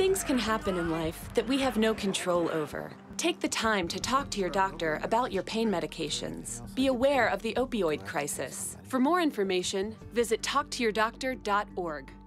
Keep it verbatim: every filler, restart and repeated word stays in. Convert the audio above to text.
Things can happen in life that we have no control over. Take the time to talk to your doctor about your pain medications. Be aware of the opioid crisis. For more information, visit talk to your doctor dot org.